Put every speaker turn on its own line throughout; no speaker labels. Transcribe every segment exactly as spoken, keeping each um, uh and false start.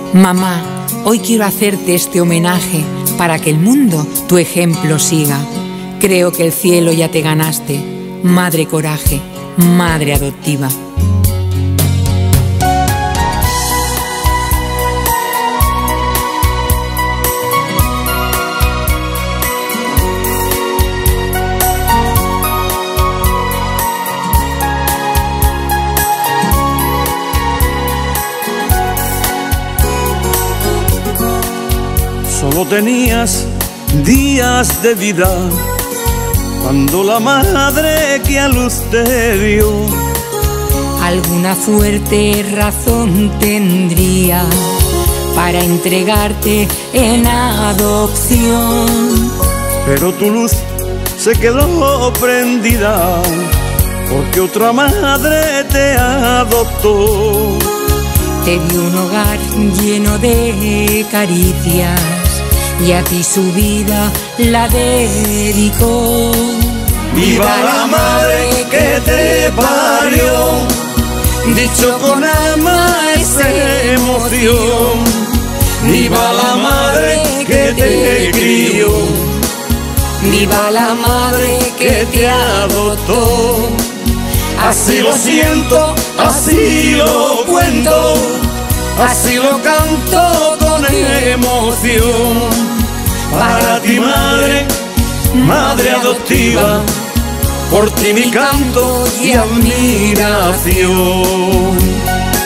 Mamá, hoy quiero hacerte este homenaje para que el mundo tu ejemplo siga. Creo que el cielo ya te ganaste, madre coraje, madre adoptiva.
Solo tenías días de vida cuando la madre que a luz te dio
Alguna fuerte razón tendría para entregarte en adopción,
pero tu luz se quedó prendida porque otra madre te adoptó.
Te dio un hogar lleno de caricias y a ti su vida la dedicó.
¡Viva la madre que te parió! Dicho con alma esa emoción. ¡Viva la madre que te crió!
¡Viva la madre
que te adoptó! Así lo siento, así lo cuento, así lo canto con emoción. Para ti madre, madre adoptiva, por ti mi canto y admiración.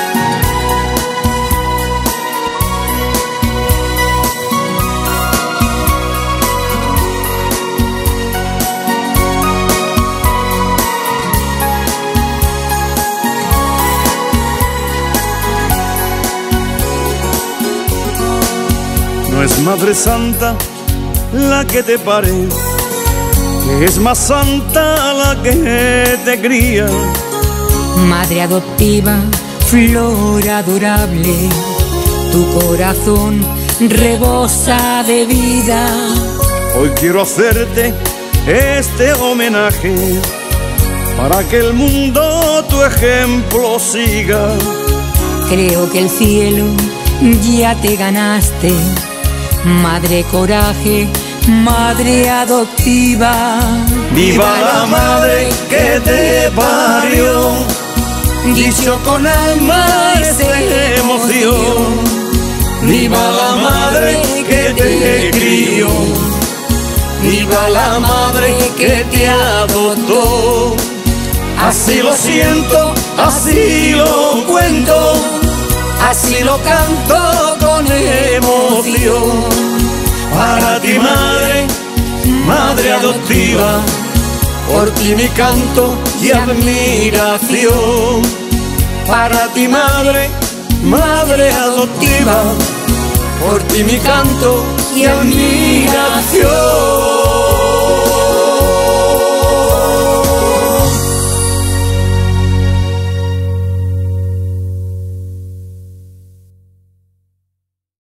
No es Madre Santa la que te pare, que es más santa la que te cría.
Madre adoptiva, flor adorable, tu corazón rebosa de vida.
Hoy quiero hacerte este homenaje para que el mundo tu ejemplo siga.
Creo que el cielo ya te ganaste, madre coraje, madre adoptiva.
¡Viva la madre que te parió! Dicho con alma esa emoción. ¡Viva la madre que te crió! ¡Viva la madre que te adoptó! Así lo siento, así lo cuento, así lo canto con emoción. Para ti madre, madre adoptiva, por ti mi canto y admiración. Para ti madre, madre adoptiva, por ti mi canto y admiración.